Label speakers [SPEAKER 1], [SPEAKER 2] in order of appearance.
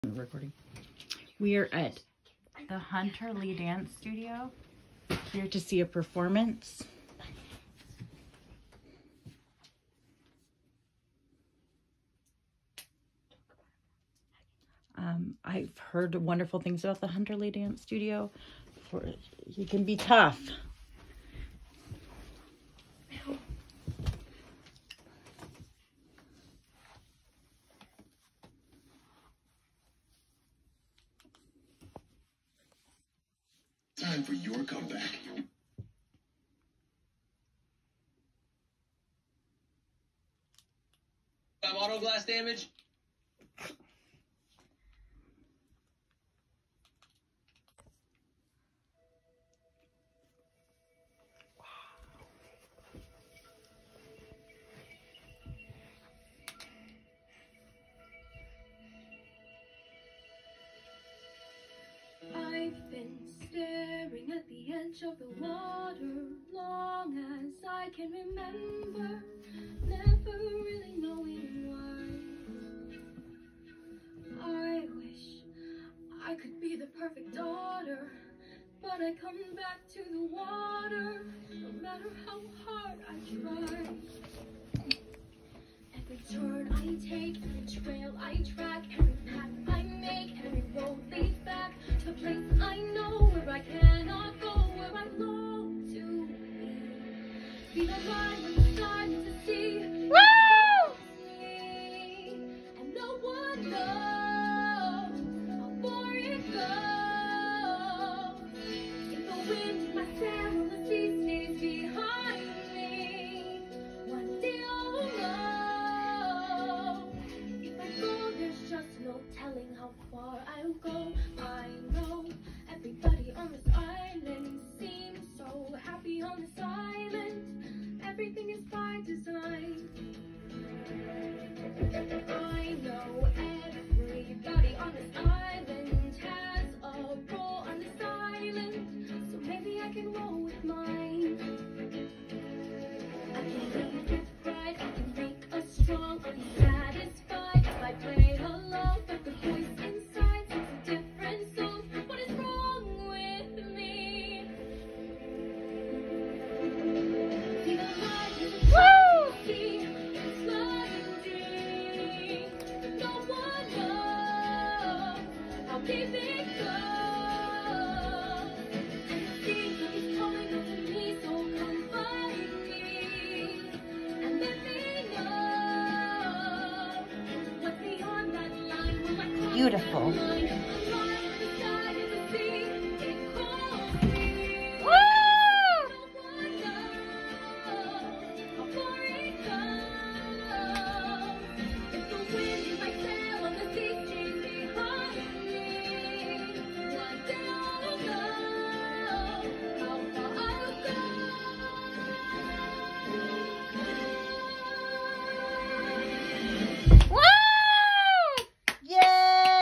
[SPEAKER 1] Recording. We are at the Hunter Lee Dance Studio, here to see a performance. I've heard wonderful things about the Hunter Lee Dance Studio. You can be tough.
[SPEAKER 2] Time for your comeback.
[SPEAKER 3] Auto glass damage.
[SPEAKER 4] I've been staring at the edge of the water long as I can remember, never really knowing why. I wish I could be the perfect daughter, but I come back to the water no matter how hard I try. Every turn I take, every trail I track, every path I make, every road leads back to the place I know where I cannot go, where I long to be the line when the silence is sea. Woo! And no one knows how far it goes. If the wind in my sail on the sea stays behind me, one day I'll know. If I go, there's just no telling how far I'll go. I know everybody on this island seems so happy on this island. Everything is by design. I know everybody on this island has a role on this island, so maybe I can roll with mine. I can lead with pride, I can make us strong, I'll be satisfied if I play along, but the voice inside sings a different song. What is wrong with me? See the light in the sea, it's blinding. No one knows how deep it goes. And the sea is calling out to me, so come find me and let me know what's beyond that line. Will I cross
[SPEAKER 1] Beautiful.
[SPEAKER 4] that line?